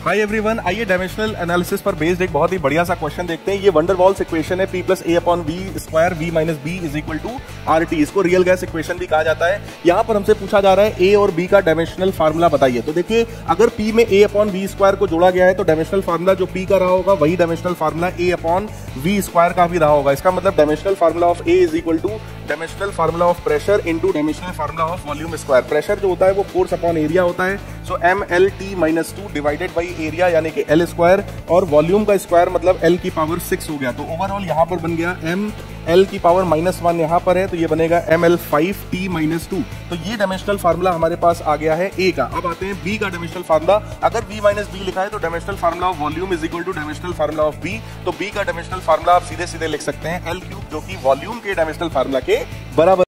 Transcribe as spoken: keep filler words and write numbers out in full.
हाय everyone, आइए dimensional analysis पर based एक बहुत ही बढ़िया सा क्वेश्चन देखते हैं। ये वंडरवॉल्स इक्वेशन है, P plus A upon V square V minus B is equal to R T. इसको रियल गैस इक्वेशन भी कहा जाता है। यहाँ पर हमसे पूछा जा रहा है ए और बी का डायमेंशनल फार्मूला बताइए। तो देखिए, अगर P में ए अपॉन वी स्क्वायर को जोड़ा गया है तो डायमेंशनल फार्मूला जो P का रहा होगा वही dimensional formula A upon V square का भी रहा होगा। इसका मतलब dimensional formula of A is equal to dimensional formula of pressure into dimensional formula of volume square. Pressure जो होता है वो फोर्स अपॉन एरिया होता है, so M L T minus two divided by area यानी कि एल स्क्वायर, और volume का स्क्वायर मतलब एल की पावर सिक्स हो गया। तो ओवरऑल यहाँ पर बन गया एम एल की पावर माइनस वन यहाँ पर है तो ये बनेगा M L five T minus two. तो ये डायमेंशनल फार्मूला हमारे पास आ गया है ए का। अब आते हैं बी का डायमेंशनल फार्मूला। अगर बी माइनस बी लिखा है तो dimensional formula of volume is equal to dimensional formula of B. तो बी का डायमेंशनल फार्मूला आप सीधे सीधे लिख सकते हैं एल क्यूब, जो कि वॉल्यूम के डायमेंशनल फार्मूला के बराबर